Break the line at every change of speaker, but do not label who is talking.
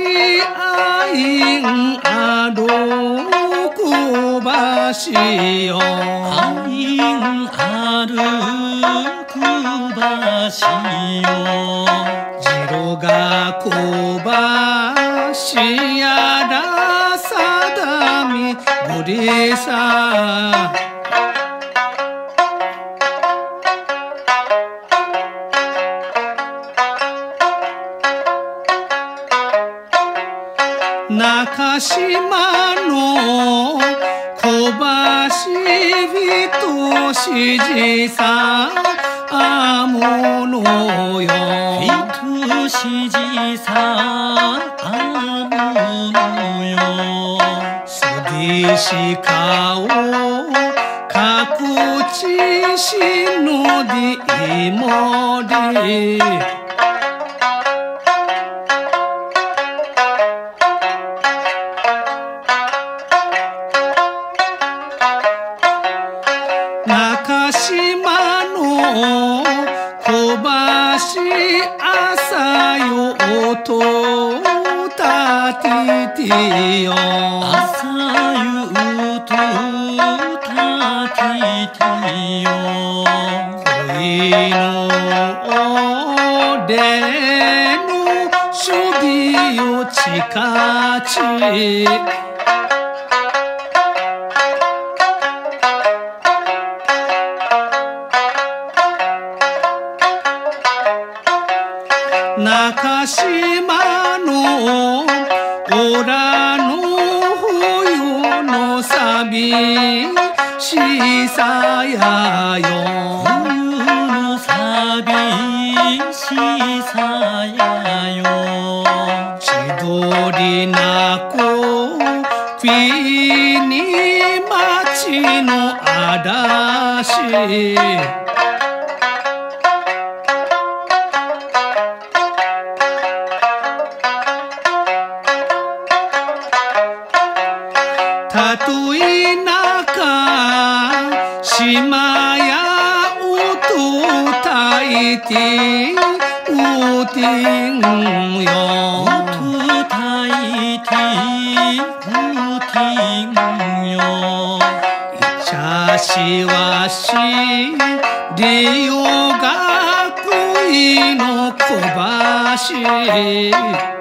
あいんあるくばしよ
あいんあるくばしよ
じろがくばしやらさだみぶりさ中島の小橋人しじさあものよ
人しじさあものよ
すぎしかを各地しのでいもり中島の小橋朝よとたててよ
朝夕とたててよ
恋のでの守備を近ち中島のオラの冬のさびしさやよ
冬のさびしさやよ
千鳥なこくいに町の嵐たとえ中島や音たいてうてんよ
音たいてうてんよ
いちゃしわしりよがくいの小橋